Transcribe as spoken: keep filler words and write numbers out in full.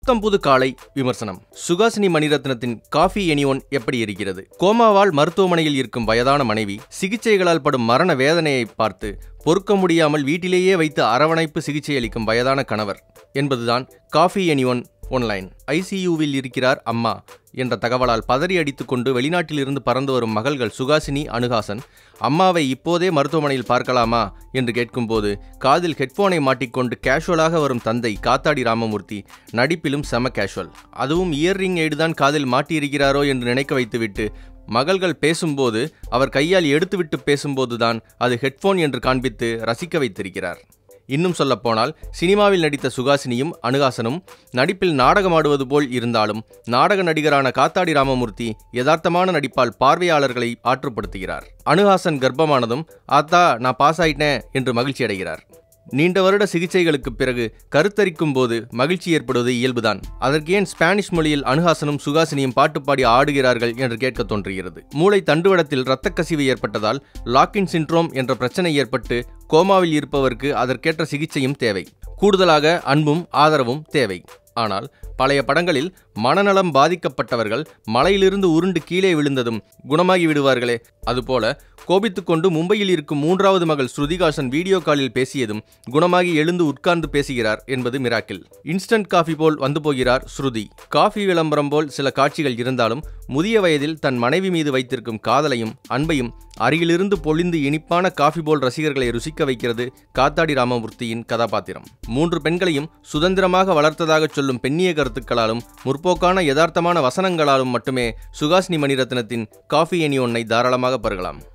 புத்தம் புது காலை விமர்சனம். சுகாசினி மணிரத்னத்தின் காஃபி எனிஒன் எப்படி இருக்கிறது? கோமாவால் மருத்துவமனையில் இருக்கும் வயதான மனைவி சிகிச்சைகளால் படும் மரண வேதனையை பார்த்து பொறுக்க முடியாமல் வீட்டிலேயே வைத்து அரவணைப்பு சிகிச்சை அளிக்கும் வயதான கணவர் என்பதுதான் காஃபி எனிஒன் ஒன்லைன். ஐசியூவில் இருக்கிறார் அம்மா என்ற தகவலால் பதறி அடித்துக் கொண்டு வெளிநாட்டிலிருந்து பறந்து வரும் மகள்கள் சுகாசினி, அனுஹாசன் அம்மாவை இப்போதே மருத்துவமனையில் பார்க்கலாமா என்று கேட்கும்போது காதில் ஹெட்போனை மாட்டிக்கொண்டு கேஷுவலாக வரும் தந்தை காத்தாடி ராமமூர்த்தி நடிப்பிலும் செம கேஷுவல். அதுவும் இயர்ரிங் எய்டுதான் காதில் மாட்டியிருக்கிறாரோ என்று நினைக்க வைத்துவிட்டு மகள்கள் பேசும்போது அவர் கையால் எடுத்துவிட்டு பேசும்போதுதான் அது ஹெட்போன் என்று காண்பித்து ரசிக்க வைத்திருக்கிறார். இன்னும் சொல்லப்போனால் சினிமாவில் நடித்த சுகாசினியும் அனுஹாசனும் நடிப்பில் நாடகமாடுவது போல் இருந்தாலும் நாடக நடிகரான காத்தாடி ராமமூர்த்தி யதார்த்தமான நடிப்பால் பார்வையாளர்களை ஆற்றுப்படுத்துகிறார். அனுஹாசன் கர்ப்பமானதும் ஆத்தா நான் பாஸ் ஆயிட்டேன் என்று மகிழ்ச்சி அடைகிறார். நீண்ட வருட சிகிச்சைகளுக்கு பிறகு கருத்தரிக்கும் போது மகிழ்ச்சி ஏற்படுவது இயல்புதான். அதற்கு ஏன் ஸ்பானிஷ் மொழியில் அனுஹாசனும் சுகாசினியும் பாட்டு பாடி ஆடுகிறார்கள் என்று கேட்க தோன்றுகிறது. மூளை தண்டுவடத்தில் இரத்த கசிவு ஏற்பட்டதால் லாக்கின் சிண்ட்ரோம் என்ற பிரச்சனை ஏற்பட்டு கோமாவில் இருப்பவருக்கு அதற்கேற்ற சிகிச்சையும் தேவை. கூடுதலாக அன்பும் ஆதரவும் தேவை. ஆனால் பழைய படங்களில் மனநலம் பாதிக்கப்பட்டவர்கள் மலையிலிருந்து உருண்டு கீழே விழுந்ததும் குணமாகி விடுவார்களே, அதுபோல கோபித்துக்கொண்டு மும்பையில் இருக்கும் மூன்றாவது மகள் ஸ்ருதிகாசன் வீடியோ காலில் பேசியதும் குணமாகி எழுந்து உட்கார்ந்து பேசுகிறார் என்பது மிராக்கிள். இன்ஸ்டன்ட் காஃபி போல் வந்து போகிறார் ஸ்ருதி. காஃபி விளம்பரம் போல் சில காட்சிகள் இருந்தாலும் முதிய வயதில் தன் மனைவி மீது வைத்திருக்கும் காதலையும் அன்பையும் அருகிலிருந்து பொழிந்து இனிப்பான காஃபி போல் ரசிகர்களை ருசிக்க வைக்கிறது காத்தாடி ராமமூர்த்தியின் கதாபாத்திரம். மூன்று பெண்களையும் சுதந்திரமாக வளர்த்ததாக சொல்லும் பெண்ணிய கருத்துக்களாலும் முற்போக்கான யதார்த்தமான வசனங்களாலும் மட்டுமே சுகாசினி மணிரத்னத்தின் காஃபி எனிஒன்னை தாராளமாக பருகலாம்.